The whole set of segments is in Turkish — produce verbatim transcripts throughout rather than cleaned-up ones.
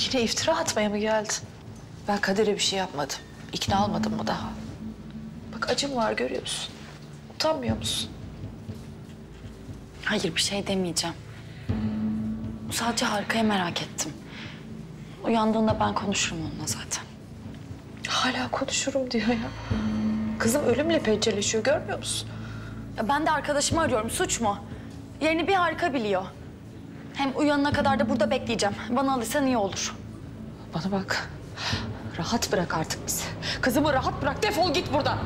Yine iftira atmaya mı geldin? Ben Kader'e bir şey yapmadım. İkna olmadım mı daha? Bak acım var görüyor musun? Utanmıyor musun? Hayır, bir şey demeyeceğim. Sadece Harika'yı merak ettim. Uyandığında ben konuşurum onunla zaten. Hala konuşurum diyor ya. Kızım ölümle pençeleşiyor görmüyor musun? Ya ben de arkadaşımı arıyorum, suç mu? Yerini bir Harika biliyor. Hem uyanana kadar da burada bekleyeceğim. Bana alırsan iyi olur. Bana bak. Rahat bırak artık bizi. Kızımı rahat bırak. Defol git buradan.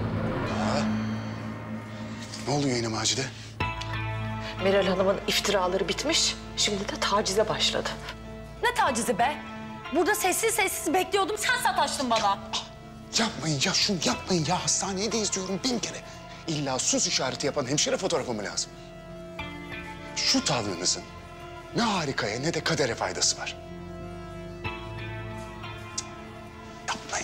Ne oluyor yine Macide? Meral Hanım'ın iftiraları bitmiş. Şimdi de tacize başladı. Ne tacizi be? Burada sessiz sessiz bekliyordum. Sen sataştın bana. Yapmayın ya, şunu yapmayın ya. Hastanedeyiz diyorum bin kere. İlla sus işareti yapan hemşire fotoğrafı mı lazım? Şu tavrınızın ne Harika'ya ne de Kader'e faydası var. Cık, yapmayın.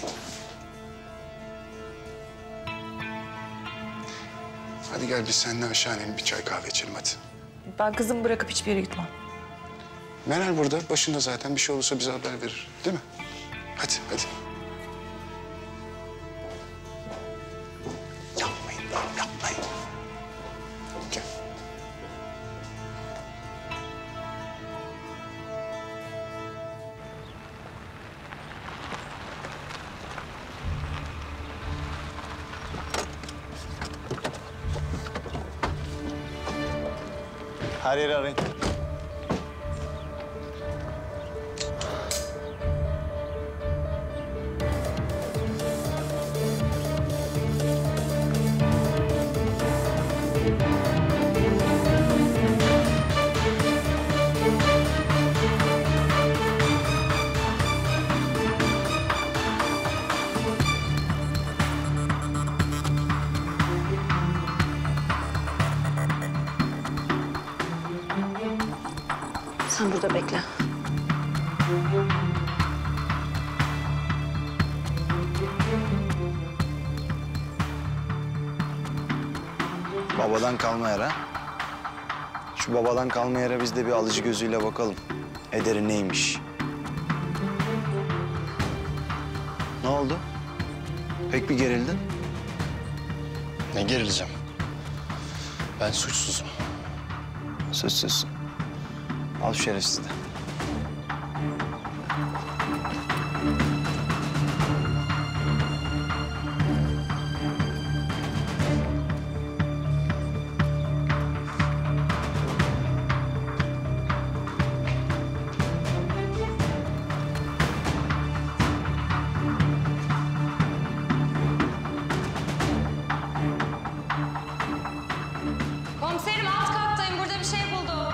Hadi gel biz seninle aşağı inelim, bir çay kahve içelim hadi. Ben kızımı bırakıp hiçbir yere gitmem. Meral burada, başında zaten. Bir şey olursa bize haber verir, değil mi? Hadi, hadi. Yapmayın, yapmayın. Gel. Her yeri arayın. Sen burada bekle. Babadan kalma yere. Şu babadan kalma yere biz de bir alıcı gözüyle bakalım. Ederi neymiş? Ne oldu? Pek bir gerildin. Ne gerileceğim? Ben suçsuzum. Suçsuzsun. Al şu şerefsizi de. Komiserim alt kattayım. Burada bir şey buldum.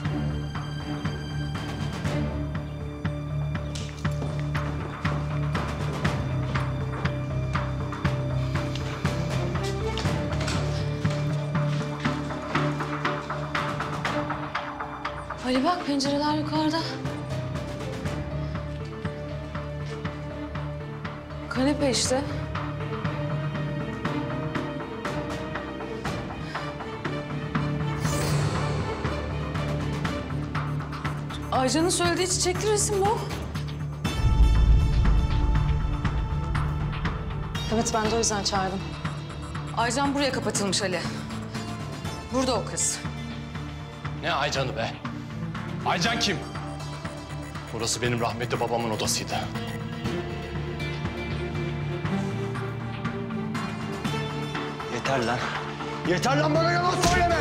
Ali bak pencereler yukarıda. Kanepe işte. Aycan'ın söylediği çiçekli resim bu. Evet, ben de o yüzden çağırdım. Aycan buraya kapatılmış Ali. Burada o kız. Ne Aycan'ı be? Aycan kim? Burası benim rahmetli babamın odasıydı. Yeter lan. Yeter lan, bana yalan söyleme!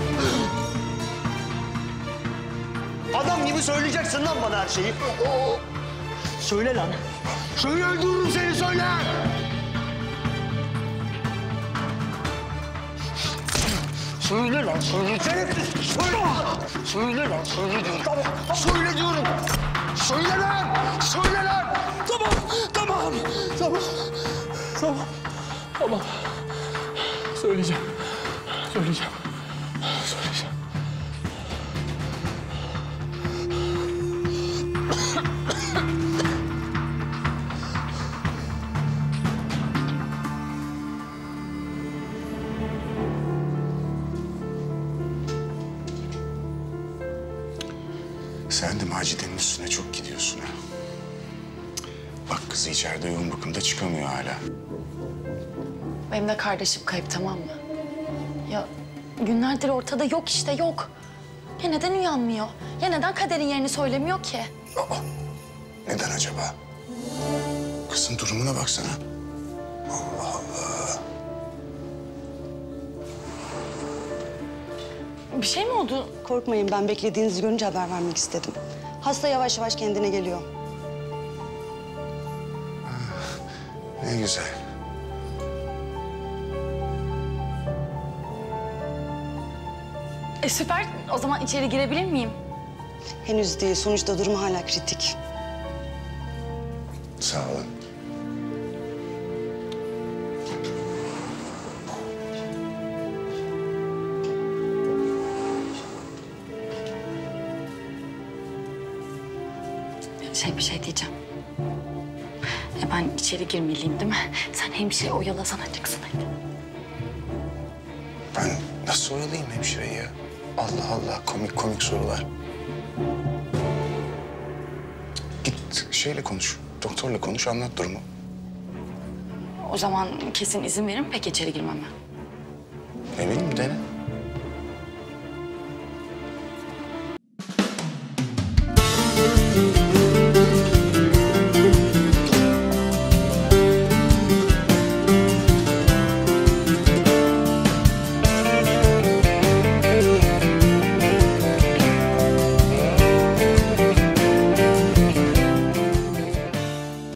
Adam gibi söyleyeceksin lan bana her şeyi. Söyle lan. Söyle, öldürürüm seni, söyle! Söyle lan, söyle. Şerefsiz! Söyle! Söyle lan, söyle diyorum. Tamam, söyle diyorum. Söyle lan! Söyle lan! Tamam, tamam, tamam, tamam, tamam. Söyleyeceğim, söyleyeceğim, söyleyeceğim. Sen de Macide'nin üstüne çok gidiyorsun ha. Kızı içeride yoğun bakımda çıkamıyor hala. Benim de kardeşim kayıp, tamam mı? Ya günlerdir ortada yok işte, yok. Ya neden uyanmıyor? Ya neden Kader'in yerini söylemiyor ki? Aa, neden acaba? Kızın durumuna baksana. Allah Allah. Bir şey mi oldu? Korkmayın, ben beklediğinizi görünce haber vermek istedim. Hasta yavaş yavaş kendine geliyor. Ne güzel. E süper. O zaman içeri girebilir miyim? Henüz değil, sonuçta durumu hala kritik. Sağ olun. Şey bir şey diyeceğim. E ben içeri girmeliyim değil mi? Sen hemşire oyalasana, çıksın hadi. Ben nasıl oyalayayım hemşireyi ya? Allah Allah, komik komik sorular. Git şeyle konuş, doktorla konuş, anlat durumu. O zaman kesin izin verin, pek içeri girmeme. Ne bileyim, dene.